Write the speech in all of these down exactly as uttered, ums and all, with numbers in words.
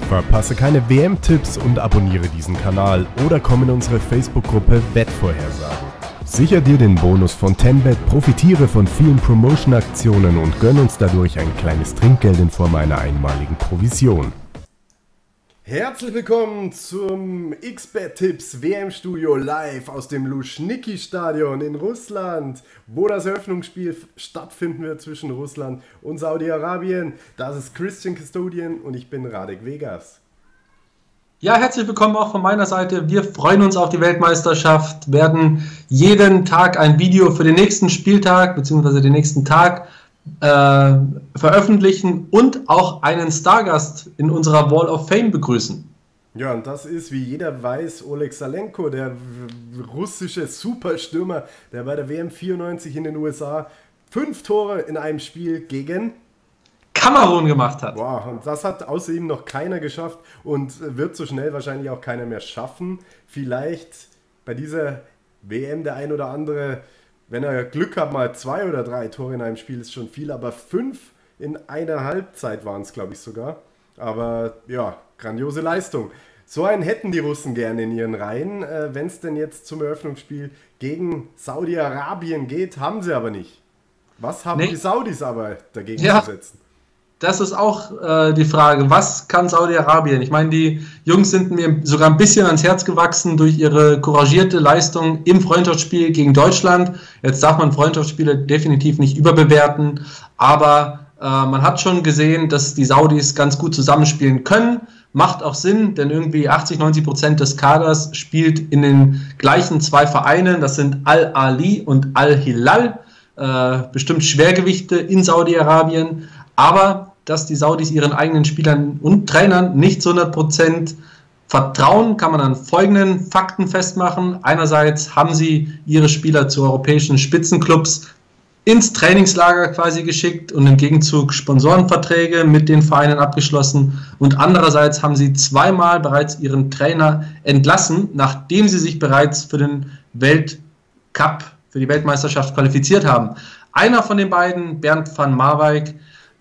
Verpasse keine W M-Tipps und abonniere diesen Kanal oder komm in unsere Facebook-Gruppe Wettvorhersagen. Sicher dir den Bonus von tenbet, profitiere von vielen Promotion-Aktionen und gönn uns dadurch ein kleines Trinkgeld in Form einer einmaligen Provision. Herzlich willkommen zum X B E T-Tipps W M-Studio live aus dem Luschniki-Stadion in Russland, wo das Eröffnungsspiel stattfinden wird zwischen Russland und Saudi-Arabien. Das ist Christian Custodian und ich bin Radek Vegas. Ja, herzlich willkommen auch von meiner Seite. Wir freuen uns auf die Weltmeisterschaft, werden jeden Tag ein Video für den nächsten Spieltag bzw. den nächsten Tag äh, veröffentlichen und auch einen Stargast in unserer Wall of Fame begrüßen. Ja, und das ist, wie jeder weiß, Oleg Salenko, der russische Superstürmer, der bei der W M vierundneunzig in den U S A fünf Tore in einem Spiel gegen Kamerun gemacht hat. Wow, und das hat außer ihm noch keiner geschafft und wird so schnell wahrscheinlich auch keiner mehr schaffen. Vielleicht bei dieser W M der ein oder andere, wenn er Glück hat, mal zwei oder drei Tore in einem Spiel ist schon viel, aber fünf in einer Halbzeit waren es, glaube ich, sogar. Aber ja, grandiose Leistung. So einen hätten die Russen gerne in ihren Reihen. Äh, wenn es denn jetzt zum Eröffnungsspiel gegen Saudi-Arabien geht, haben sie aber nicht. Was haben nee. die Saudis aber dagegen ja. zu setzen? Das ist auch äh, die Frage, was kann Saudi-Arabien? Ich meine, die Jungs sind mir sogar ein bisschen ans Herz gewachsen durch ihre couragierte Leistung im Freundschaftsspiel gegen Deutschland. Jetzt darf man Freundschaftsspiele definitiv nicht überbewerten, aber äh, man hat schon gesehen, dass die Saudis ganz gut zusammenspielen können. Macht auch Sinn, denn irgendwie achtzig, neunzig Prozent des Kaders spielt in den gleichen zwei Vereinen. Das sind Al-Ali und Al-Hilal, äh, bestimmt Schwergewichte in Saudi-Arabien. Aber dass die Saudis ihren eigenen Spielern und Trainern nicht zu hundert Prozent vertrauen, kann man an folgenden Fakten festmachen. Einerseits haben sie ihre Spieler zu europäischen Spitzenclubs ins Trainingslager quasi geschickt und im Gegenzug Sponsorenverträge mit den Vereinen abgeschlossen. Und andererseits haben sie zweimal bereits ihren Trainer entlassen, nachdem sie sich bereits für den Weltcup, für die Weltmeisterschaft qualifiziert haben. Einer von den beiden, Bernd van Marwijk,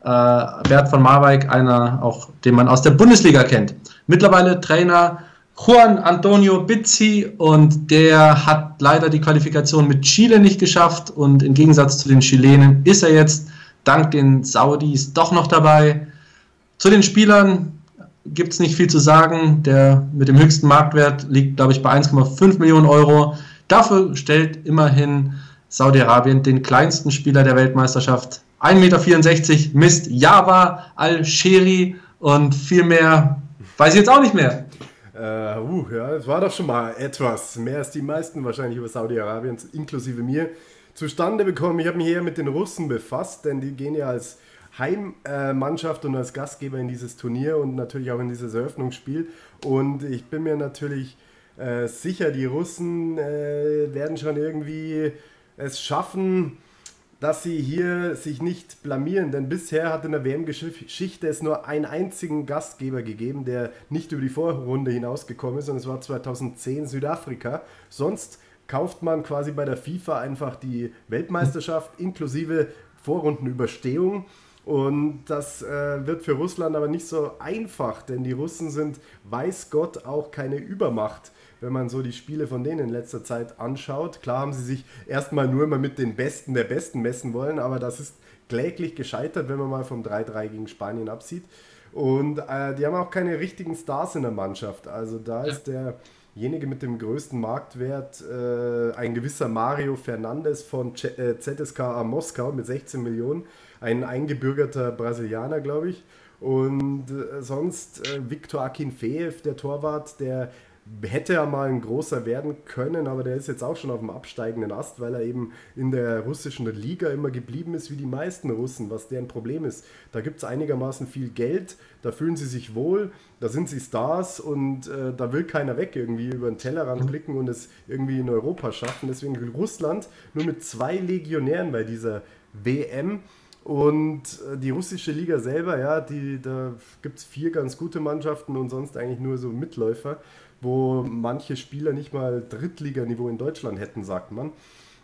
Uh, Bert van Marwijk, einer auch, den man aus der Bundesliga kennt. Mittlerweile Trainer Juan Antonio Bizzi und der hat leider die Qualifikation mit Chile nicht geschafft und im Gegensatz zu den Chilenen ist er jetzt dank den Saudis doch noch dabei. Zu den Spielern gibt es nicht viel zu sagen. Der mit dem höchsten Marktwert liegt, glaube ich, bei eins Komma fünf Millionen Euro. Dafür stellt immerhin Saudi-Arabien den kleinsten Spieler der Weltmeisterschaft. ein Meter vierundsechzig misst Java Al-Sheri und viel mehr weiß ich jetzt auch nicht mehr. Uh, uh, ja, es war doch schon mal etwas mehr als die meisten wahrscheinlich über Saudi-Arabien, inklusive mir, zustande bekommen. Ich habe mich eher mit den Russen befasst, denn die gehen ja als Heimmannschaft und als Gastgeber in dieses Turnier und natürlich auch in dieses Eröffnungsspiel. Und ich bin mir natürlich äh, sicher, die Russen äh, werden schon irgendwie es schaffen, dass sie hier sich nicht blamieren, denn bisher hat in der W M-Geschichte es nur einen einzigen Gastgeber gegeben, der nicht über die Vorrunde hinausgekommen ist, und es war zweitausendzehn Südafrika. Sonst kauft man quasi bei der FIFA einfach die Weltmeisterschaft inklusive Vorrundenüberstehung. Und das äh, wird für Russland aber nicht so einfach, denn die Russen sind, weiß Gott, auch keine Übermacht, wenn man so die Spiele von denen in letzter Zeit anschaut. Klar haben sie sich erstmal nur immer mit den Besten der Besten messen wollen, aber das ist kläglich gescheitert, wenn man mal vom drei drei gegen Spanien absieht. Und äh, die haben auch keine richtigen Stars in der Mannschaft. Also da ist derjenige mit dem größten Marktwert äh, ein gewisser Mario Fernandes von Z S K A Moskau mit sechzehn Millionen. Ein eingebürgerter Brasilianer, glaube ich. Und äh, sonst äh, Viktor Akinfeev, der Torwart, der hätte ja mal ein großer werden können, aber der ist jetzt auch schon auf dem absteigenden Ast, weil er eben in der russischen Liga immer geblieben ist wie die meisten Russen, was deren Problem ist. Da gibt es einigermaßen viel Geld, da fühlen sie sich wohl, da sind sie Stars und äh, da will keiner weg irgendwie über den Tellerrand blicken und es irgendwie in Europa schaffen. Deswegen will Russland nur mit zwei Legionären bei dieser W M. Und die russische Liga selber, ja, die, da gibt es vier ganz gute Mannschaften und sonst eigentlich nur so Mitläufer, wo manche Spieler nicht mal Drittliganiveau in Deutschland hätten, sagt man.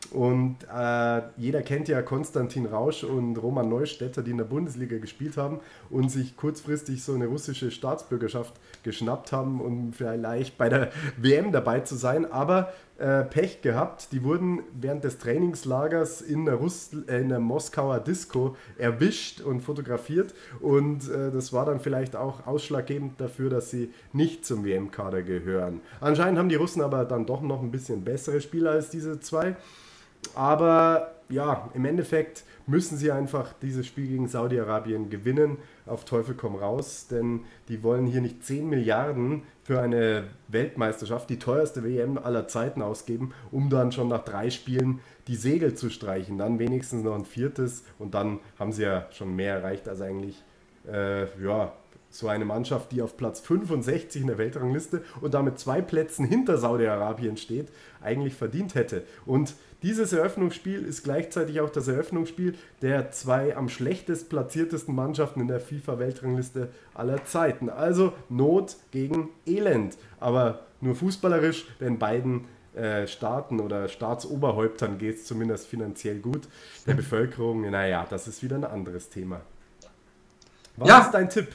Und äh, jeder kennt ja Konstantin Rausch und Roman Neustädter, die in der Bundesliga gespielt haben und sich kurzfristig so eine russische Staatsbürgerschaft geschnappt haben, um vielleicht bei der W M dabei zu sein. Aber äh, Pech gehabt, die wurden während des Trainingslagers in der, Russ äh, in der Moskauer Disco erwischt und fotografiert. Und äh, das war dann vielleicht auch ausschlaggebend dafür, dass sie nicht zum W M-Kader gehören. Anscheinend haben die Russen aber dann doch noch ein bisschen bessere Spieler als diese zwei. Aber ja, im Endeffekt müssen sie einfach dieses Spiel gegen Saudi-Arabien gewinnen, auf Teufel komm raus, denn die wollen hier nicht zehn Milliarden für eine Weltmeisterschaft, die teuerste W M aller Zeiten, ausgeben, um dann schon nach drei Spielen die Segel zu streichen, dann wenigstens noch ein viertes und dann haben sie ja schon mehr erreicht als eigentlich, äh, ja, so eine Mannschaft, die auf Platz fünfundsechzig in der Weltrangliste und damit zwei Plätzen hinter Saudi-Arabien steht, eigentlich verdient hätte. Und dieses Eröffnungsspiel ist gleichzeitig auch das Eröffnungsspiel der zwei am schlechtest platziertesten Mannschaften in der FIFA-Weltrangliste aller Zeiten. Also Not gegen Elend, aber nur fußballerisch, denn beiden äh, Staaten oder Staatsoberhäuptern geht es zumindest finanziell gut. Der Bevölkerung, naja, das ist wieder ein anderes Thema. Was ja. ist dein Tipp?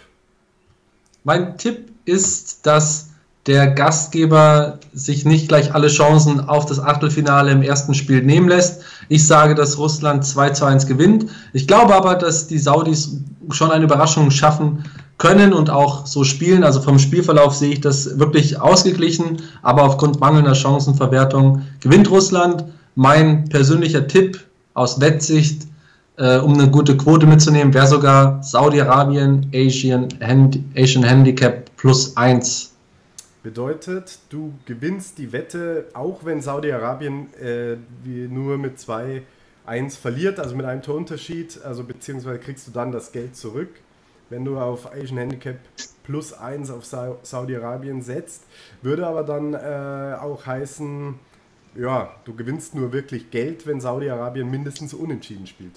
Mein Tipp ist, dass der Gastgeber sich nicht gleich alle Chancen auf das Achtelfinale im ersten Spiel nehmen lässt. Ich sage, dass Russland zwei zu eins gewinnt. Ich glaube aber, dass die Saudis schon eine Überraschung schaffen können und auch so spielen. Also vom Spielverlauf sehe ich das wirklich ausgeglichen, aber aufgrund mangelnder Chancenverwertung gewinnt Russland. Mein persönlicher Tipp aus Wettsicht, äh, um eine gute Quote mitzunehmen, wäre sogar Saudi-Arabien Asian, Hand, Asian Handicap plus eins. Bedeutet, du gewinnst die Wette, auch wenn Saudi-Arabien äh, nur mit zwei eins verliert, also mit einem Torunterschied, also beziehungsweise kriegst du dann das Geld zurück, wenn du auf Asian Handicap plus eins auf Sa Saudi-Arabien setzt. Würde aber dann äh, auch heißen, ja, du gewinnst nur wirklich Geld, wenn Saudi-Arabien mindestens unentschieden spielt.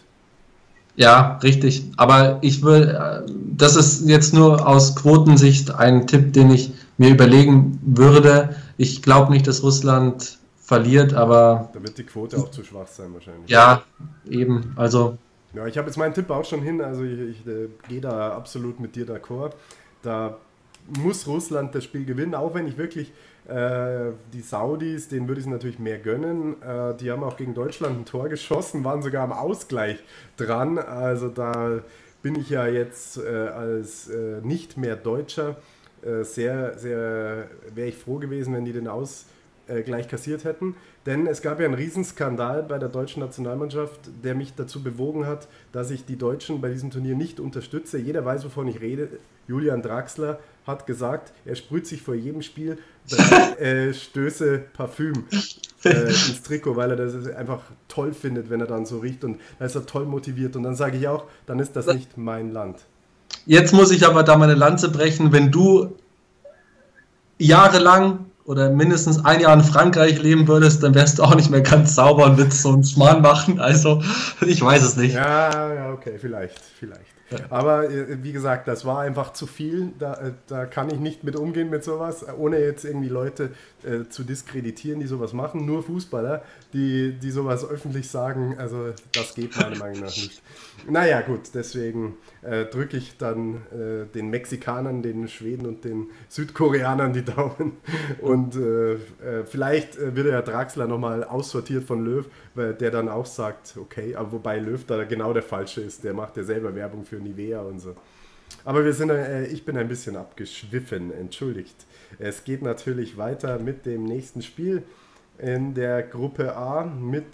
Ja, richtig. Aber ich will, das ist jetzt nur aus Quotensicht ein Tipp, den ich mir überlegen würde. Ich glaube nicht, dass Russland verliert, aber... Da wird die Quote auch zu schwach sein wahrscheinlich. Ja, eben. Also... Ja, ich habe jetzt meinen Tipp auch schon hin, also ich, ich äh, gehe da absolut mit dir d'accord. Da muss Russland das Spiel gewinnen, auch wenn ich wirklich äh, die Saudis, denen würde ich es natürlich mehr gönnen. Äh, die haben auch gegen Deutschland ein Tor geschossen, waren sogar am Ausgleich dran. Also da bin ich ja jetzt äh, als äh, nicht mehr Deutscher äh, sehr, sehr, wäre ich froh gewesen, wenn die den Ausgleich kassiert hätten. Denn es gab ja einen Riesenskandal bei der deutschen Nationalmannschaft, der mich dazu bewogen hat, dass ich die Deutschen bei diesem Turnier nicht unterstütze. Jeder weiß, wovon ich rede. Julian Draxler hat gesagt, er sprüht sich vor jedem Spiel drei äh, Stöße Parfüm äh, ins Trikot, weil er das einfach toll findet, wenn er dann so riecht, und da ist er toll motiviert. Und dann sage ich auch, dann ist das nicht mein Land. Jetzt muss ich aber da meine Lanze brechen, wenn du jahrelang oder mindestens ein Jahr in Frankreich leben würdest, dann wärst du auch nicht mehr ganz sauber und würdest so einen Schmarrn machen. Also, ich weiß es nicht. Ja, ja, okay, vielleicht, vielleicht. Aber wie gesagt, das war einfach zu viel. Da, da kann ich nicht mit umgehen mit sowas, ohne jetzt irgendwie Leute äh, zu diskreditieren, die sowas machen. Nur Fußballer, die, die sowas öffentlich sagen, also das geht meiner Meinung nach nicht. Naja, gut, deswegen äh, drücke ich dann äh, den Mexikanern, den Schweden und den Südkoreanern die Daumen. Und äh, äh, vielleicht wird der Draxler nochmal aussortiert von Löw, weil der dann auch sagt, okay, aber wobei Löw da genau der Falsche ist, der macht ja selber Werbung für Nivea und so. Aber wir sind, äh, ich bin ein bisschen abgeschwiffen, entschuldigt. Es geht natürlich weiter mit dem nächsten Spiel in der Gruppe A mit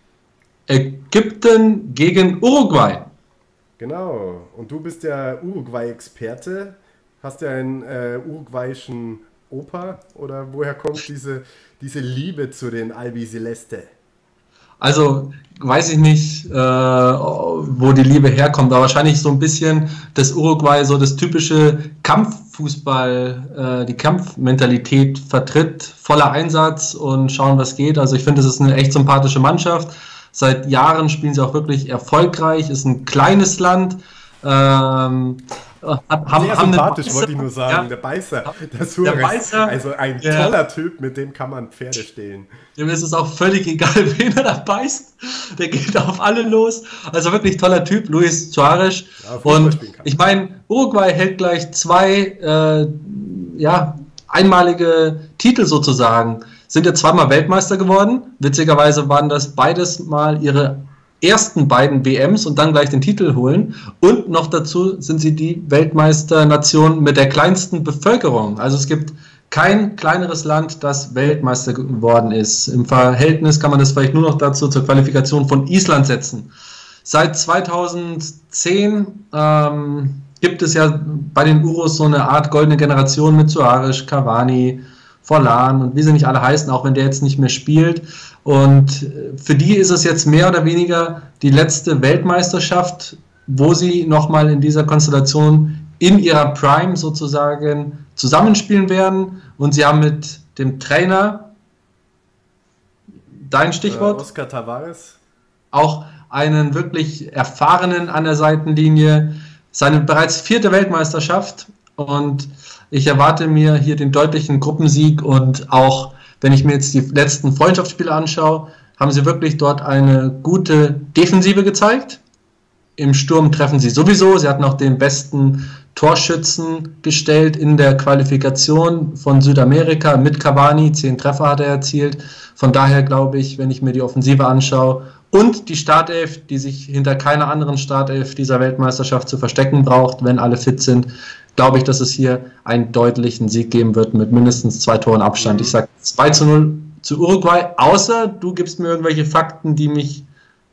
Ägypten gegen Uruguay. Genau, und du bist ja Uruguay-Experte. Hast ja einen äh, uruguayischen Opa, oder woher kommt diese, diese Liebe zu den Albiceleste? Also weiß ich nicht, äh, wo die Liebe herkommt, aber wahrscheinlich so ein bisschen das Uruguay, so das typische Kampffußball, äh, die Kampfmentalität vertritt, voller Einsatz und schauen, was geht. Also ich finde, es ist eine echt sympathische Mannschaft. Seit Jahren spielen sie auch wirklich erfolgreich, ist ein kleines Land, ähm, Haben, Sehr haben sympathisch, Beißer, wollte ich nur sagen. ja, Der Beißer, der der Suarez. Beißer, Also ein der, toller Typ, mit dem kann man Pferde stehlen. dem ist es auch völlig egal, wen er da beißt. Der geht auf alle los. Also wirklich toller Typ, Luis Suarez. Ja, Fußball Und spielen kann. ich meine, Uruguay hält gleich zwei äh, ja, einmalige Titel sozusagen. Sind ja zweimal Weltmeister geworden. Witzigerweise waren das beides mal ihre ersten beiden W Ms und dann gleich den Titel holen. Und noch dazu sind sie die Weltmeisternation mit der kleinsten Bevölkerung. Also es gibt kein kleineres Land, das Weltmeister geworden ist. Im Verhältnis kann man das vielleicht nur noch dazu zur Qualifikation von Island setzen. Seit zweitausendzehn ähm, gibt es ja bei den Uros so eine Art goldene Generation mit Suarez, Cavani, Forlan und wie sie nicht alle heißen, auch wenn der jetzt nicht mehr spielt. Und für die ist es jetzt mehr oder weniger die letzte Weltmeisterschaft, wo sie nochmal in dieser Konstellation in ihrer Prime sozusagen zusammenspielen werden. Und sie haben mit dem Trainer, dein Stichwort, Äh, Oscar Tavares. auch einen wirklich erfahrenen an der Seitenlinie, seine bereits vierte Weltmeisterschaft, und ich erwarte mir hier den deutlichen Gruppensieg. Und auch wenn ich mir jetzt die letzten Freundschaftsspiele anschaue, haben sie wirklich dort eine gute Defensive gezeigt. Im Sturm treffen sie sowieso, sie hatten auch den besten Torschützen gestellt in der Qualifikation von Südamerika mit Cavani, zehn Treffer hat er erzielt. Von daher glaube ich, wenn ich mir die Offensive anschaue und die Startelf, die sich hinter keiner anderen Startelf dieser Weltmeisterschaft zu verstecken braucht, wenn alle fit sind, glaube ich, dass es hier einen deutlichen Sieg geben wird mit mindestens zwei Toren Abstand. Ich sage zwei zu null zu Uruguay, außer du gibst mir irgendwelche Fakten, die mich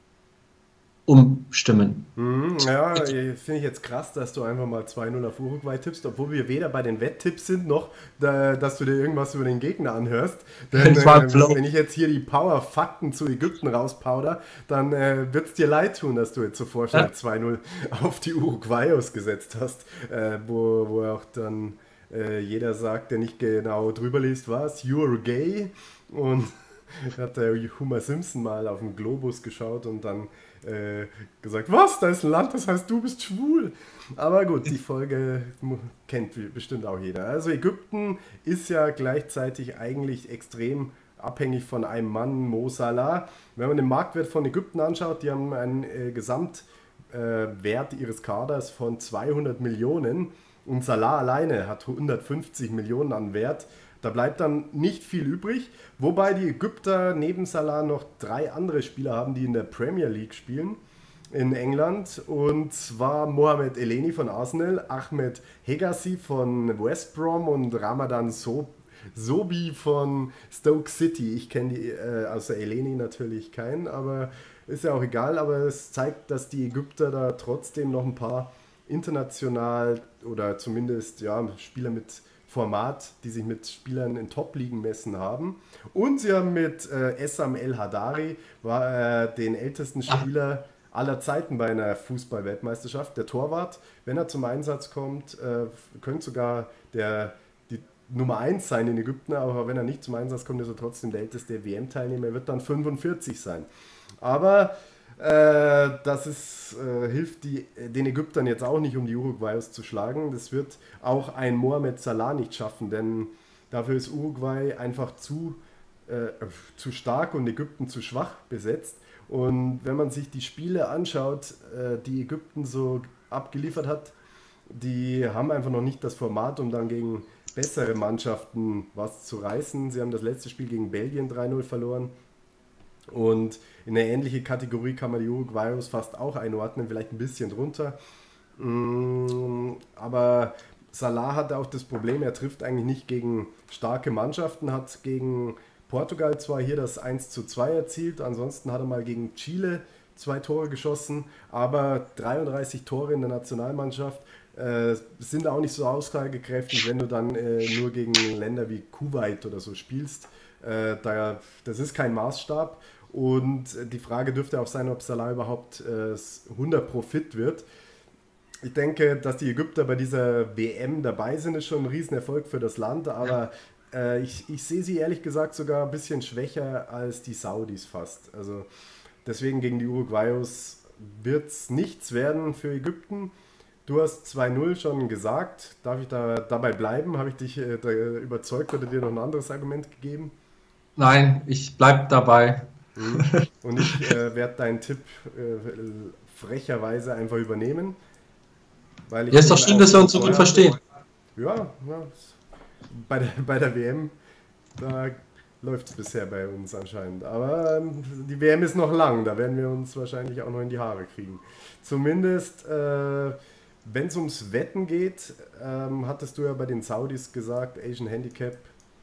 umstimmen. Mhm, ja, finde ich jetzt krass, dass du einfach mal zwei null auf Uruguay tippst, obwohl wir weder bei den Wetttipps sind, noch da, dass du dir irgendwas über den Gegner anhörst. Denn äh, wenn ich jetzt hier die Power-Fakten zu Ägypten rauspowder, dann äh, wird es dir leid tun, dass du jetzt so vorschnell ja. zwei null auf die Uruguayos gesetzt hast, äh, wo, wo auch dann äh, jeder sagt, der nicht genau drüber liest, was, you're gay, und hat der Homer Simpson mal auf den Globus geschaut und dann äh, gesagt, was, da ist ein Land, das heißt, du bist schwul. Aber gut, die Folge kennt bestimmt auch jeder. Also Ägypten ist ja gleichzeitig eigentlich extrem abhängig von einem Mann, Mo Salah. Wenn man den Marktwert von Ägypten anschaut, die haben einen äh, Gesamtwert äh, ihres Kaders von zweihundert Millionen und Salah alleine hat hundertfünfzig Millionen an Wert. Da bleibt dann nicht viel übrig, wobei die Ägypter neben Salah noch drei andere Spieler haben, die in der Premier League spielen in England. Und zwar Mohamed Elneny von Arsenal, Ahmed Hegazi von West Brom und Ramadan so Sobi von Stoke City. Ich kenne die äh, außer Elneny natürlich keinen, aber ist ja auch egal. Aber es zeigt, dass die Ägypter da trotzdem noch ein paar international oder zumindest ja, Spieler mit Format, die sich mit Spielern in Top-Ligen messen haben. Und sie haben mit äh, Essam El Hadari, war, äh, den ältesten Spieler aller Zeiten bei einer Fußball-Weltmeisterschaft, der Torwart. Wenn er zum Einsatz kommt, äh, könnte sogar der, die Nummer eins sein in Ägypten, aber wenn er nicht zum Einsatz kommt, ist er trotzdem der älteste W M-Teilnehmer. Er wird dann fünfundvierzig sein. Aber äh, das ist, äh, hilft die, den Ägyptern jetzt auch nicht, um die Uruguayos zu schlagen. Das wird auch ein Mohamed Salah nicht schaffen, denn dafür ist Uruguay einfach zu, äh, zu stark und Ägypten zu schwach besetzt. Und wenn man sich die Spiele anschaut, äh, die Ägypten so abgeliefert hat, die haben einfach noch nicht das Format, um dann gegen bessere Mannschaften was zu reißen. Sie haben das letzte Spiel gegen Belgien drei null verloren. Und in eine ähnliche Kategorie kann man die Uruguayos fast auch einordnen, vielleicht ein bisschen drunter. Aber Salah hat auch das Problem, er trifft eigentlich nicht gegen starke Mannschaften, hat gegen Portugal zwar hier das eins zu zwei erzielt, ansonsten hat er mal gegen Chile zwei Tore geschossen, aber dreiunddreißig Tore in der Nationalmannschaft äh, sind auch nicht so aussagekräftig, wenn du dann äh, nur gegen Länder wie Kuwait oder so spielst. Äh, da, das ist kein Maßstab. Und die Frage dürfte auch sein, ob Salah überhaupt äh, hundert Pro fit wird. Ich denke, dass die Ägypter bei dieser W M dabei sind, ist schon ein Riesenerfolg für das Land, aber äh, ich, ich sehe sie ehrlich gesagt sogar ein bisschen schwächer als die Saudis fast. Also deswegen gegen die Uruguayos wird es nichts werden für Ägypten. Du hast zwei null schon gesagt. Darf ich da dabei bleiben? Habe ich dich äh, da überzeugt oder dir noch ein anderes Argument gegeben? Nein, ich bleib dabei. Mhm. Und ich äh, werde deinen Tipp äh, frecherweise einfach übernehmen. Weil ich Ja, ist doch schön, dass wir uns so gut verstehen. Ja, ja bei, der, bei der W M, da läuft es bisher bei uns anscheinend. Aber ähm, die W M ist noch lang, da werden wir uns wahrscheinlich auch noch in die Haare kriegen. Zumindest, äh, wenn es ums Wetten geht, ähm, hattest du ja bei den Saudis gesagt, Asian Handicap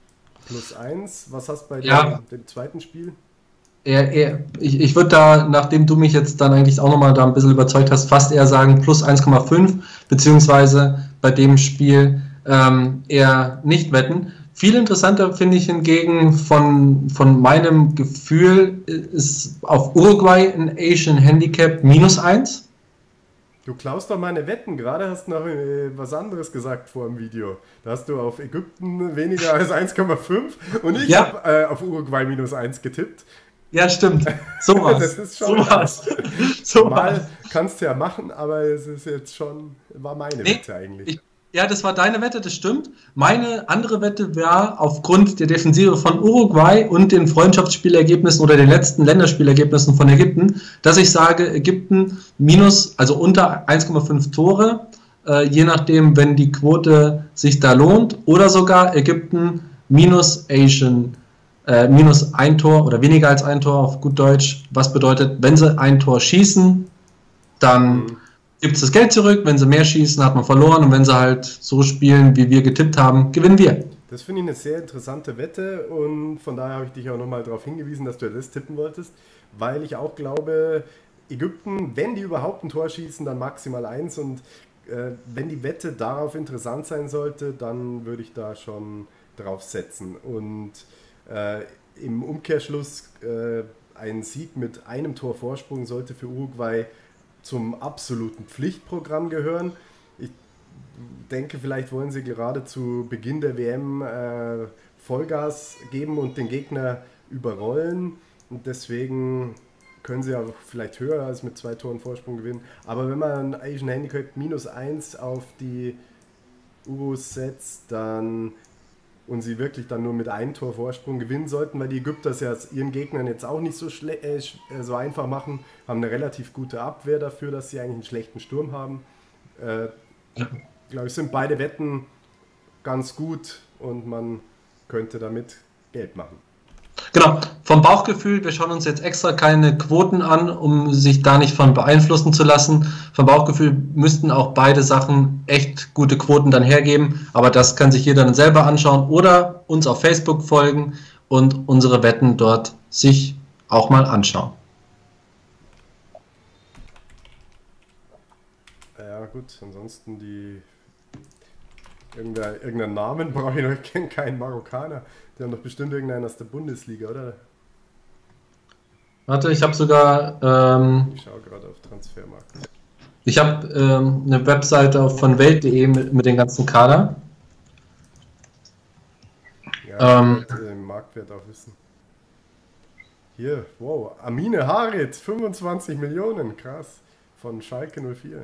plus eins. Was hast du bei Ja. dem, dem zweiten Spiel? Eher, eher, ich ich würde da, nachdem du mich jetzt dann eigentlich auch nochmal da ein bisschen überzeugt hast, fast eher sagen plus eins Komma fünf, beziehungsweise bei dem Spiel ähm, eher nicht wetten. Viel interessanter finde ich hingegen von, von meinem Gefühl ist auf Uruguay ein Asian Handicap minus eins. Du klaust doch meine Wetten. Gerade hast du noch äh, was anderes gesagt vor dem Video. Da hast du auf Ägypten weniger als eins Komma fünf und ich Ja. habe äh, auf Uruguay minus eins getippt. Ja, stimmt. So was. Das ist schon so was. So Mal was. kannst du ja machen, aber es ist jetzt schon, war meine Nee, Wette eigentlich. Ich, ja, das war deine Wette, das stimmt. Meine andere Wette wäre aufgrund der Defensive von Uruguay und den Freundschaftsspielergebnissen oder den letzten Länderspielergebnissen von Ägypten, dass ich sage, Ägypten minus, also unter eins Komma fünf Tore, äh, je nachdem, wenn die Quote sich da lohnt, oder sogar Ägypten minus Asian, äh, minus ein Tor oder weniger als ein Tor auf gut Deutsch, was bedeutet, wenn sie ein Tor schießen, dann Mhm. gibt es das Geld zurück, wenn sie mehr schießen, hat man verloren und wenn sie halt so spielen, wie wir getippt haben, gewinnen wir. Das finde ich eine sehr interessante Wette und von daher habe ich dich auch nochmal darauf hingewiesen, dass du das tippen wolltest, weil ich auch glaube, Ägypten, wenn die überhaupt ein Tor schießen, dann maximal eins und äh, wenn die Wette darauf interessant sein sollte, dann würde ich da schon drauf setzen und äh, im Umkehrschluss äh, ein Sieg mit einem Tor Vorsprung sollte für Uruguay zum absoluten Pflichtprogramm gehören. Ich denke, vielleicht wollen sie gerade zu Beginn der W M äh, Vollgas geben und den Gegner überrollen. Und deswegen können sie auch vielleicht höher als mit zwei Toren Vorsprung gewinnen. Aber wenn man ein Asian Handicap minus eins auf die Urus setzt, dann und sie wirklich dann nur mit einem Tor Vorsprung gewinnen sollten, weil die Ägypter es ja ihren Gegnern jetzt auch nicht so, schle- äh, so einfach machen, haben eine relativ gute Abwehr dafür, dass sie eigentlich einen schlechten Sturm haben. Äh, glaube ich, sind beide Wetten ganz gut und man könnte damit Geld machen. Genau, vom Bauchgefühl, wir schauen uns jetzt extra keine Quoten an, um sich da nicht von beeinflussen zu lassen. Vom Bauchgefühl müssten auch beide Sachen echt gute Quoten dann hergeben, aber das kann sich jeder dann selber anschauen oder uns auf Facebook folgen und unsere Wetten dort sich auch mal anschauen. Ja gut, ansonsten die irgendein, irgendeinen Namen brauche ich noch, ich kenne keinen Marokkaner. Die haben doch bestimmt irgendeinen aus der Bundesliga, oder? Warte, ich habe sogar, ähm, Ich schaue gerade auf Transfermarkt. ich habe ähm, eine Webseite auf von Welt punkt de mit, mit den ganzen Kader. Ja, Ähm. ich wollte den Marktwert auch wissen. Hier, wow, Amine Harit, fünfundzwanzig Millionen, krass, von Schalke null vier.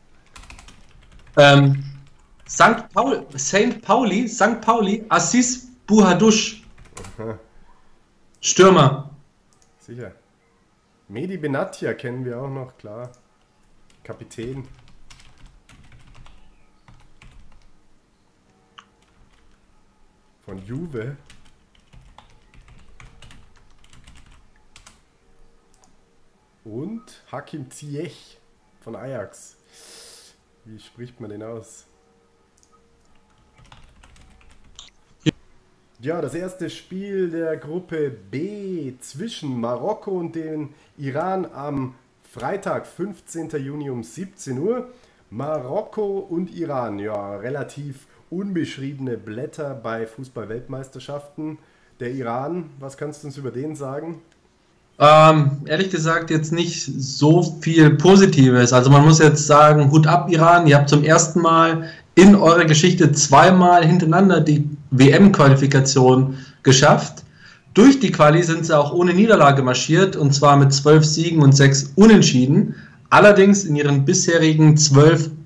Ähm, Sankt Paul, Saint Pauli, Sankt Pauli, Assis Buhadush, Aha, Stürmer. sicher. Mehdi Benatia kennen wir auch noch, klar. Kapitän. Von Juve. Und Hakim Ziyech von Ajax. Wie spricht man den aus? Ja, das erste Spiel der Gruppe B zwischen Marokko und dem Iran am Freitag, fünfzehnten Juni um siebzehn Uhr. Marokko und Iran, ja, relativ unbeschriebene Blätter bei Fußball-Weltmeisterschaften. Der Iran, was kannst du uns über den sagen? Ähm, ehrlich gesagt jetzt nicht so viel Positives. Also man muss jetzt sagen, Hut ab Iran, ihr habt zum ersten Mal in eurer Geschichte zweimal hintereinander die W M-Qualifikation geschafft. Durch die Quali sind sie auch ohne Niederlage marschiert und zwar mit zwölf Siegen und sechs Unentschieden. Allerdings in ihren bisherigen zwölf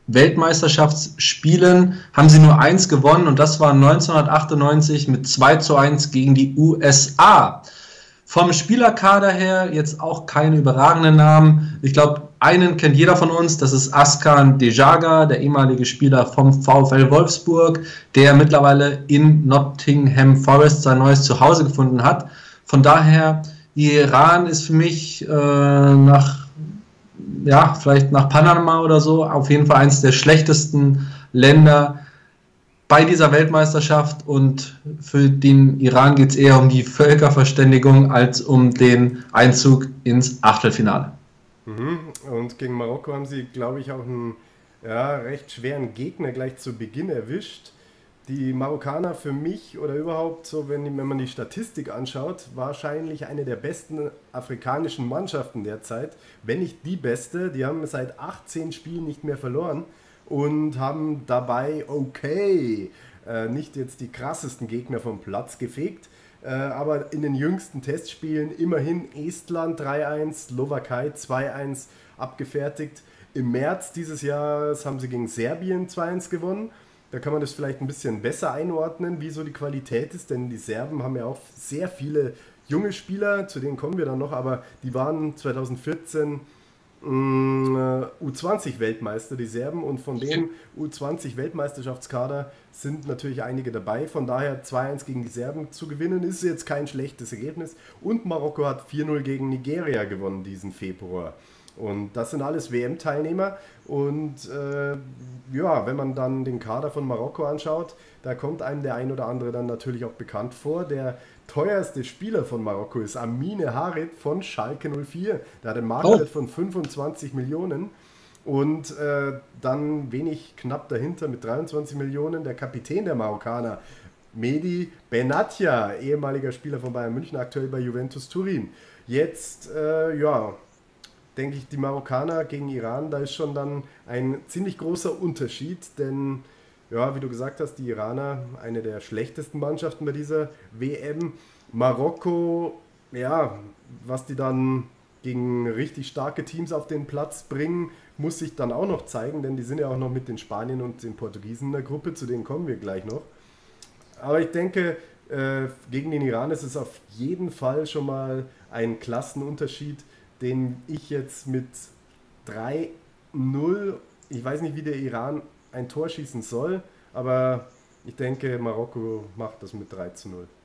Weltmeisterschaftsspielen haben sie nur eins gewonnen und das war neunzehnhundertachtundneunzig mit zwei zu eins gegen die U S A. Vom Spielerkader her jetzt auch keine überragenden Namen. Ich glaube, einen kennt jeder von uns, das ist Askan Dejaga, der ehemalige Spieler vom VfL Wolfsburg, der mittlerweile in Nottingham Forest sein neues Zuhause gefunden hat. Von daher, Iran ist für mich äh, nach, ja, vielleicht nach Panama oder so, auf jeden Fall eines der schlechtesten Länder bei dieser Weltmeisterschaft, und für den Iran geht es eher um die Völkerverständigung als um den Einzug ins Achtelfinale. Mhm. Und gegen Marokko haben sie, glaube ich, auch einen ja, recht schweren Gegner gleich zu Beginn erwischt. Die Marokkaner für mich oder überhaupt so, wenn, wenn man die Statistik anschaut, wahrscheinlich eine der besten afrikanischen Mannschaften derzeit, wenn nicht die beste. Die haben seit achtzehn Spielen nicht mehr verloren und haben dabei, okay, äh, nicht jetzt die krassesten Gegner vom Platz gefegt, äh, aber in den jüngsten Testspielen immerhin Estland drei eins, Slowakei zwei eins abgefertigt. Im März dieses Jahres haben sie gegen Serbien zwei eins gewonnen. Da kann man das vielleicht ein bisschen besser einordnen, wie so die Qualität ist, denn die Serben haben ja auch sehr viele junge Spieler, zu denen kommen wir dann noch, aber die waren zweitausendvierzehn U zwanzig Weltmeister, die Serben, und von dem U zwanzig Weltmeisterschaftskader sind natürlich einige dabei, von daher zwei eins gegen die Serben zu gewinnen, ist jetzt kein schlechtes Ergebnis, und Marokko hat vier null gegen Nigeria gewonnen diesen Februar. Und das sind alles W M-Teilnehmer, und äh, ja, wenn man dann den Kader von Marokko anschaut, da kommt einem der ein oder andere dann natürlich auch bekannt vor. Der teuerste Spieler von Marokko ist Amine Harit von Schalke null vier. Der hat einen Marktwert oh. von fünfundzwanzig Millionen, und äh, dann wenig knapp dahinter mit dreiundzwanzig Millionen der Kapitän der Marokkaner, Mehdi Benatia, ehemaliger Spieler von Bayern München, aktuell bei Juventus Turin. Jetzt, äh, ja... denke ich, die Marokkaner gegen Iran, da ist schon dann ein ziemlich großer Unterschied, denn, ja, wie du gesagt hast, die Iraner, eine der schlechtesten Mannschaften bei dieser W M. Marokko, ja, was die dann gegen richtig starke Teams auf den Platz bringen, muss sich dann auch noch zeigen, denn die sind ja auch noch mit den Spaniern und den Portugiesen in der Gruppe, zu denen kommen wir gleich noch. Aber ich denke, äh, gegen den Iran ist es auf jeden Fall schon mal ein Klassenunterschied, den ich jetzt mit drei null, ich weiß nicht, wie der Iran ein Tor schießen soll, aber ich denke, Marokko macht das mit drei zu null.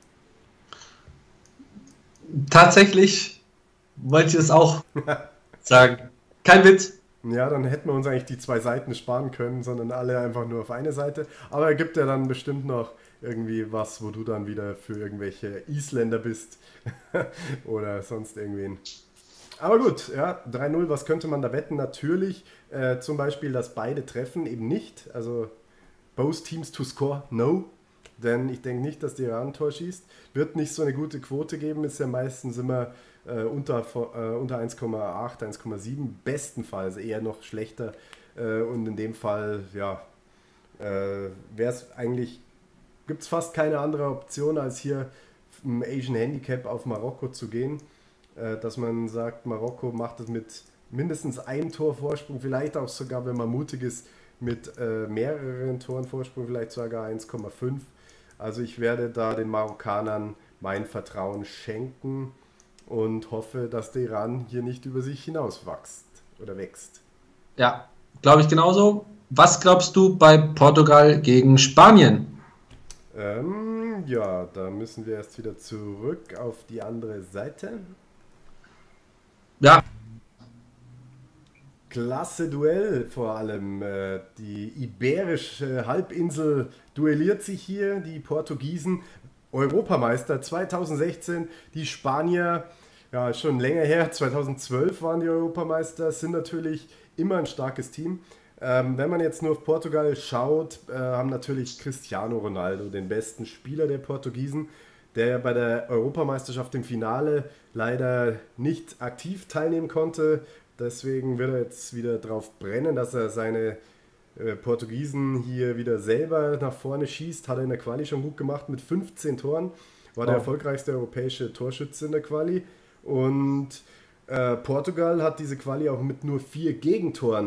Tatsächlich wollte ich es auch sagen. Kein Witz. Ja, dann hätten wir uns eigentlich die zwei Seiten sparen können, sondern alle einfach nur auf eine Seite. Aber er gibt ja dann bestimmt noch irgendwie was, wo du dann wieder für irgendwelche Isländer bist oder sonst irgendwen. Aber gut, ja, drei null, was könnte man da wetten? Natürlich äh, zum Beispiel, dass beide treffen, eben nicht. Also both teams to score, no. Denn ich denke nicht, dass die Iran ein Tor schießt. Wird nicht so eine gute Quote geben, ist ja meistens immer äh, unter, äh, unter eins Komma acht, eins Komma sieben, bestenfalls eher noch schlechter. Äh, und in dem Fall, ja, äh, wäre es eigentlich, gibt es fast keine andere Option, als hier im Asian Handicap auf Marokko zu gehen. Dass man sagt, Marokko macht es mit mindestens einem Tor Vorsprung, vielleicht auch sogar, wenn man mutig ist, mit äh, mehreren Toren Vorsprung, vielleicht sogar eins Komma fünf. Also ich werde da den Marokkanern mein Vertrauen schenken und hoffe, dass der Iran hier nicht über sich hinaus wächst oder wächst. Ja, glaube ich genauso. Was glaubst du bei Portugal gegen Spanien? Ähm, ja, da müssen wir erst wieder zurück auf die andere Seite. Ja. Klasse Duell vor allem. Die iberische Halbinsel duelliert sich hier. Die Portugiesen, Europameister zweitausendsechzehn. Die Spanier, ja schon länger her, zweitausendzwölf waren die Europameister, sind natürlich immer ein starkes Team. Ähm, wenn man jetzt nur auf Portugal schaut, äh, haben natürlich Cristiano Ronaldo, den besten Spieler der Portugiesen, der bei der Europameisterschaft im Finale leider nicht aktiv teilnehmen konnte. Deswegen wird er jetzt wieder drauf brennen, dass er seine äh, Portugiesen hier wieder selber nach vorne schießt. Hat er in der Quali schon gut gemacht mit fünfzehn Toren. War der erfolgreichste europäische Torschütze in der Quali. Und äh, Portugal hat diese Quali auch mit nur vier Gegentoren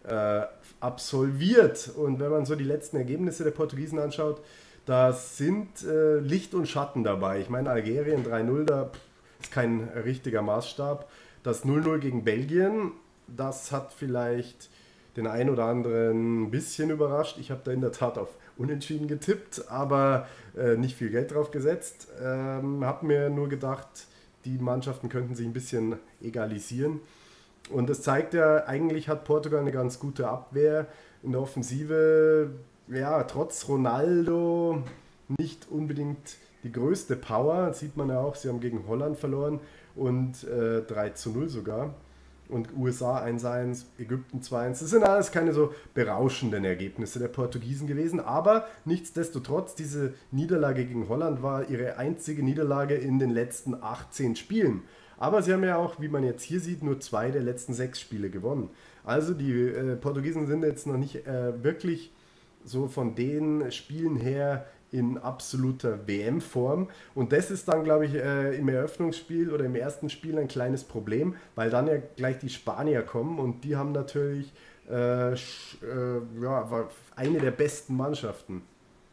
äh, absolviert. Und wenn man so die letzten Ergebnisse der Portugiesen anschaut, da sind äh, Licht und Schatten dabei. Ich meine, Algerien drei null, da pff, ist kein richtiger Maßstab. Das null null gegen Belgien, das hat vielleicht den einen oder anderen ein bisschen überrascht. Ich habe da in der Tat auf Unentschieden getippt, aber äh, nicht viel Geld drauf gesetzt. Ähm, habe mir nur gedacht, die Mannschaften könnten sich ein bisschen egalisieren. Und das zeigt ja, eigentlich hat Portugal eine ganz gute Abwehr. In der Offensive, ja, trotz Ronaldo nicht unbedingt die größte Power. Das sieht man ja auch, sie haben gegen Holland verloren und äh, drei zu null sogar. Und U S A eins eins, Ägypten zwei eins. Das sind alles keine so berauschenden Ergebnisse der Portugiesen gewesen. Aber nichtsdestotrotz, diese Niederlage gegen Holland war ihre einzige Niederlage in den letzten achtzehn Spielen. Aber sie haben ja auch, wie man jetzt hier sieht, nur zwei der letzten sechs Spiele gewonnen. Also die äh, Portugiesen sind jetzt noch nicht äh, wirklich so von den Spielen her in absoluter W M-Form. Und das ist dann, glaube ich, äh, im Eröffnungsspiel oder im ersten Spiel ein kleines Problem, weil dann ja gleich die Spanier kommen und die haben natürlich äh, sch, äh, ja, war eine der besten Mannschaften.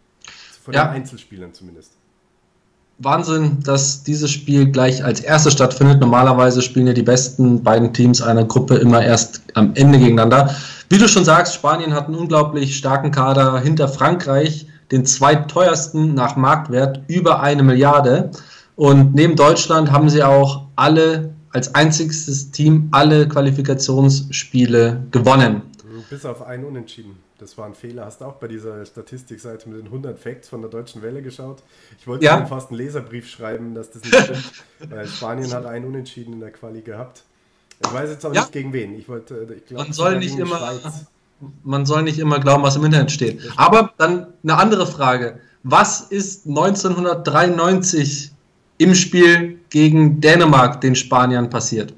Von ja. den Einzelspielern zumindest. Wahnsinn, dass dieses Spiel gleich als erstes stattfindet. Normalerweise spielen ja die besten beiden Teams einer Gruppe immer erst am Ende gegeneinander. Wie du schon sagst, Spanien hat einen unglaublich starken Kader hinter Frankreich, den zweitteuersten nach Marktwert, über eine Milliarde. Und neben Deutschland haben sie auch alle, als einziges Team, alle Qualifikationsspiele gewonnen. Bis auf einen Unentschieden. Das war ein Fehler. Hast du auch bei dieser Statistikseite mit den hundert Facts von der Deutschen Welle geschaut? Ich wollte ja. fast einen Leserbrief schreiben, dass das nicht stimmt, weil Spanien hat einen Unentschieden in der Quali gehabt. Ich weiß jetzt auch ja. nicht gegen wen. Ich wollte, ich glaub, man soll nicht immer, Schweiz. Man soll nicht immer glauben, was im Internet steht. Aber dann eine andere Frage. Was ist neunzehnhundertdreiundneunzig im Spiel gegen Dänemark den Spaniern passiert?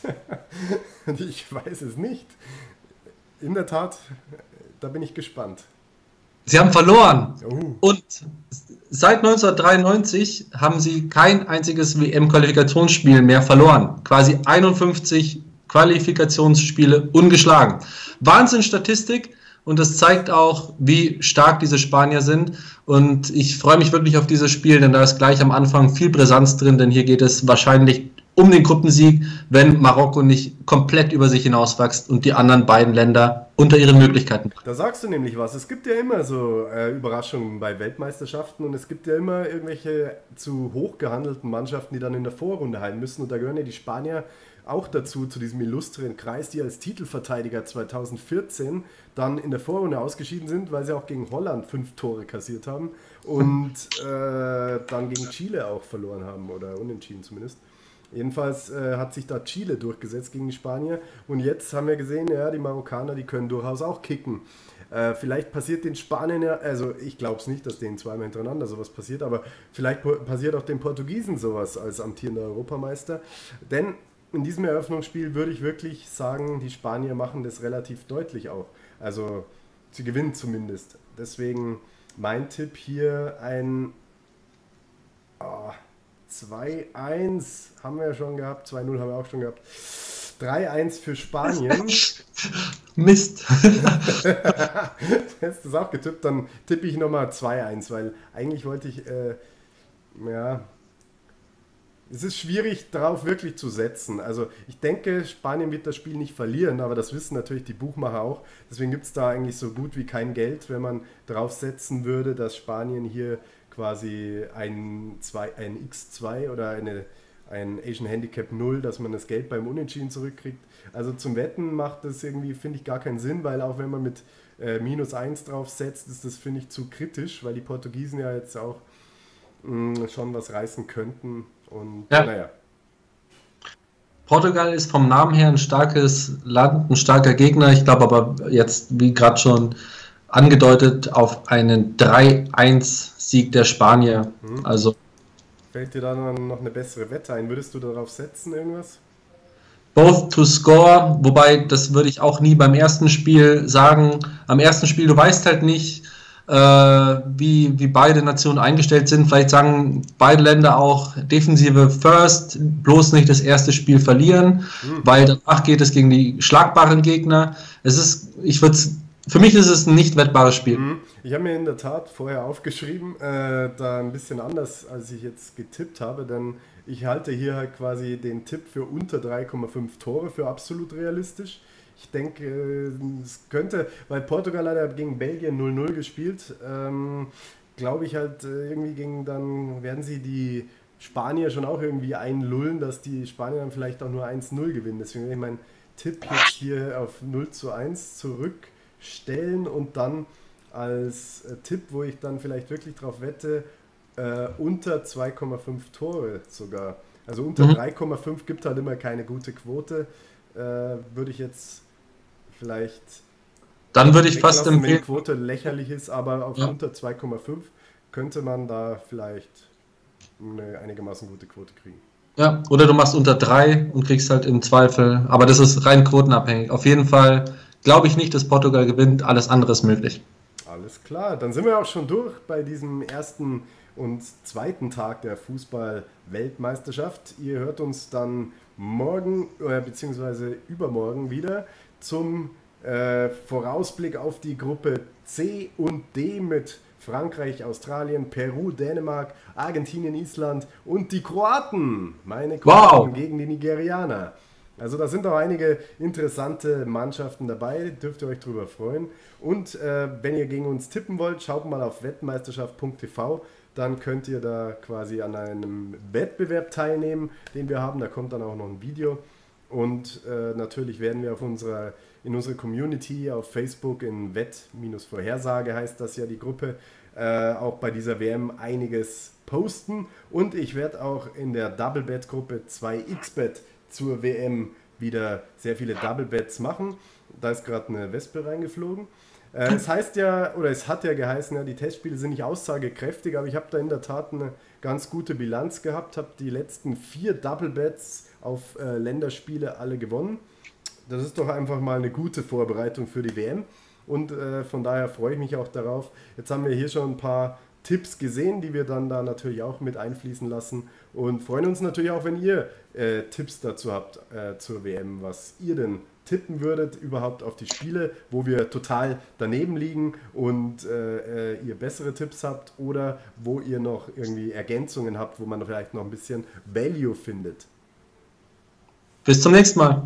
Ich weiß es nicht. In der Tat, da bin ich gespannt. Sie haben verloren. Uh. Und seit neunzehnhundertdreiundneunzig haben sie kein einziges W M-Qualifikationsspiel mehr verloren. Quasi einundfünfzig Qualifikationsspiele ungeschlagen. Wahnsinn-Statistik, und das zeigt auch, wie stark diese Spanier sind. Und ich freue mich wirklich auf dieses Spiel, denn da ist gleich am Anfang viel Brisanz drin, denn hier geht es wahrscheinlich um den Gruppensieg, wenn Marokko nicht komplett über sich hinauswächst und die anderen beiden Länder unter ihren Möglichkeiten. Da sagst du nämlich was. Es gibt ja immer so äh, Überraschungen bei Weltmeisterschaften und es gibt ja immer irgendwelche zu hoch gehandelten Mannschaften, die dann in der Vorrunde heim müssen. Und da gehören ja die Spanier auch dazu, zu diesem illustren Kreis, die als Titelverteidiger zweitausendvierzehn dann in der Vorrunde ausgeschieden sind, weil sie auch gegen Holland fünf Tore kassiert haben und äh, dann gegen Chile auch verloren haben oder unentschieden zumindest. Jedenfalls äh, hat sich da Chile durchgesetzt gegen die Spanier und jetzt haben wir gesehen, ja, die Marokkaner, die können durchaus auch kicken. Äh, vielleicht passiert den Spaniern ja, also ich glaube es nicht, dass denen zweimal hintereinander sowas passiert, aber vielleicht passiert auch den Portugiesen sowas als amtierender Europameister, denn in diesem Eröffnungsspiel würde ich wirklich sagen, die Spanier machen das relativ deutlich auch. Also sie gewinnen zumindest. Deswegen mein Tipp hier ein oh, zwei eins haben wir ja schon gehabt, zwei null haben wir auch schon gehabt. drei eins für Spanien. Mist. Hast du das auch getippt? Dann tippe ich nochmal zwei eins, weil eigentlich wollte ich, äh, ja... Es ist schwierig, darauf wirklich zu setzen. Also ich denke, Spanien wird das Spiel nicht verlieren, aber das wissen natürlich die Buchmacher auch. Deswegen gibt es da eigentlich so gut wie kein Geld, wenn man darauf setzen würde, dass Spanien hier quasi ein, zwei, ein X zwei oder eine, ein Asian Handicap null, dass man das Geld beim Unentschieden zurückkriegt. Also zum Wetten macht das irgendwie, finde ich, gar keinen Sinn, weil auch wenn man mit äh, minus eins drauf setzt, ist das, finde ich, zu kritisch, weil die Portugiesen ja jetzt auch mh, schon was reißen könnten. Und ja. naja. Portugal ist vom Namen her ein starkes Land, ein starker Gegner. Ich glaube aber jetzt, wie gerade schon angedeutet, auf einen drei eins Sieg der Spanier. Hm. Also fällt dir da noch eine bessere Wette ein? Würdest du darauf setzen, irgendwas? Both to score, wobei das würde ich auch nie beim ersten Spiel sagen. Am ersten Spiel, du weißt halt nicht, äh, wie, wie beide Nationen eingestellt sind. Vielleicht sagen beide Länder auch Defensive first, bloß nicht das erste Spiel verlieren, mhm. weil danach geht es gegen die schlagbaren Gegner. Es ist, ich würde Für mich ist es ein nicht wettbares Spiel. Ich habe mir in der Tat vorher aufgeschrieben, äh, da ein bisschen anders, als ich jetzt getippt habe, denn ich halte hier halt quasi den Tipp für unter drei Komma fünf Tore für absolut realistisch. Ich denke, es könnte, weil Portugal hat ja gegen Belgien null null gespielt, ähm, glaube ich halt, irgendwie gegen, dann werden sie die Spanier schon auch irgendwie einlullen, dass die Spanier dann vielleicht auch nur eins null gewinnen. Deswegen werde ich meinen Tipp jetzt hier auf null zu eins zurückstellen und dann als äh, Tipp, wo ich dann vielleicht wirklich drauf wette, äh, unter zwei Komma fünf Tore sogar. Also unter mhm. drei Komma fünf gibt halt immer keine gute Quote. Äh, würde ich jetzt vielleicht... Dann würde ich fast empfehlen... Wenn die Quote lächerlich ist, aber auf ja. unter zwei Komma fünf könnte man da vielleicht eine einigermaßen gute Quote kriegen. Ja, oder du machst unter drei und kriegst halt im Zweifel, aber das ist rein quotenabhängig. Auf jeden Fall glaube ich nicht, dass Portugal gewinnt, alles andere ist möglich. Alles klar, dann sind wir auch schon durch bei diesem ersten und zweiten Tag der Fußball-Weltmeisterschaft. Ihr hört uns dann morgen äh, bzw. übermorgen wieder zum äh, Vorausblick auf die Gruppe C und D mit Frankreich, Australien, Peru, Dänemark, Argentinien, Island und die Kroaten. Meine Kroaten wow. gegen die Nigerianer. Also da sind auch einige interessante Mannschaften dabei, dürft ihr euch drüber freuen. Und äh, wenn ihr gegen uns tippen wollt, schaut mal auf wettmeisterschaft punkt t v, dann könnt ihr da quasi an einem Wettbewerb teilnehmen, den wir haben. Da kommt dann auch noch ein Video. Und äh, natürlich werden wir auf unserer, in unserer Community auf Facebook, in Wett-Vorhersage heißt das ja die Gruppe, äh, auch bei dieser W M einiges posten. Und ich werde auch in der Double-Bet-Gruppe zwei X Bet zur W M wieder sehr viele Double Bets machen. Da ist gerade eine Wespe reingeflogen. Äh, es heißt ja, oder es hat ja geheißen, ja, die Testspiele sind nicht aussagekräftig, aber ich habe da in der Tat eine ganz gute Bilanz gehabt, habe die letzten vier Double Bets auf äh, Länderspiele alle gewonnen. Das ist doch einfach mal eine gute Vorbereitung für die W M und äh, von daher freue ich mich auch darauf. Jetzt haben wir hier schon ein paar Tipps gesehen, die wir dann da natürlich auch mit einfließen lassen und freuen uns natürlich auch, wenn ihr äh, Tipps dazu habt äh, zur W M, was ihr denn tippen würdet überhaupt auf die Spiele, wo wir total daneben liegen und äh, ihr bessere Tipps habt oder wo ihr noch irgendwie Ergänzungen habt, wo man vielleicht noch ein bisschen Value findet. Bis zum nächsten Mal.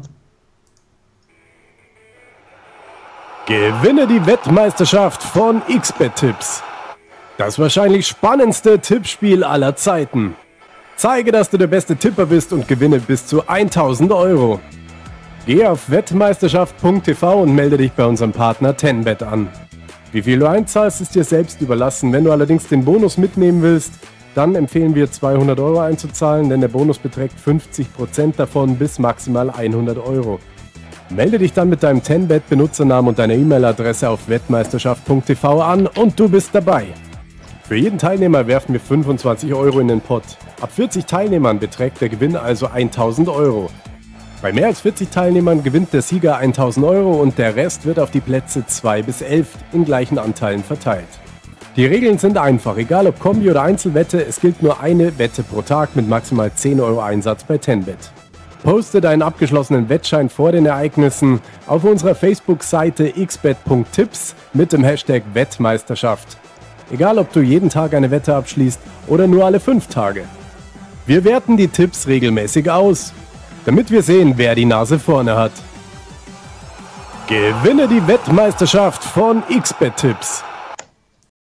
Gewinne die Wettmeisterschaft von X Bet Tipps. Das wahrscheinlich spannendste Tippspiel aller Zeiten. Zeige, dass du der beste Tipper bist und gewinne bis zu tausend Euro. Geh auf wettmeisterschaft punkt t v und melde dich bei unserem Partner TenBet an. Wie viel du einzahlst, ist dir selbst überlassen. Wenn du allerdings den Bonus mitnehmen willst, dann empfehlen wir zweihundert Euro einzuzahlen, denn der Bonus beträgt fünfzig Prozent davon bis maximal hundert Euro. Melde dich dann mit deinem TenBet-Benutzernamen und deiner E-Mail-Adresse auf wettmeisterschaft punkt t v an und du bist dabei. Für jeden Teilnehmer werfen wir fünfundzwanzig Euro in den Pott. Ab vierzig Teilnehmern beträgt der Gewinn also tausend Euro. Bei mehr als vierzig Teilnehmern gewinnt der Sieger tausend Euro und der Rest wird auf die Plätze zwei bis elf in gleichen Anteilen verteilt. Die Regeln sind einfach, egal ob Kombi oder Einzelwette, es gilt nur eine Wette pro Tag mit maximal zehn Euro Einsatz bei TenBet. Poste deinen abgeschlossenen Wettschein vor den Ereignissen auf unserer Facebook-Seite x bet punkt tipps mit dem Hashtag Wettmeisterschaft. Egal ob du jeden Tag eine Wette abschließt oder nur alle fünf Tage. Wir werten die Tipps regelmäßig aus, damit wir sehen, wer die Nase vorne hat. Gewinne die Wettmeisterschaft von X Bet Tipps.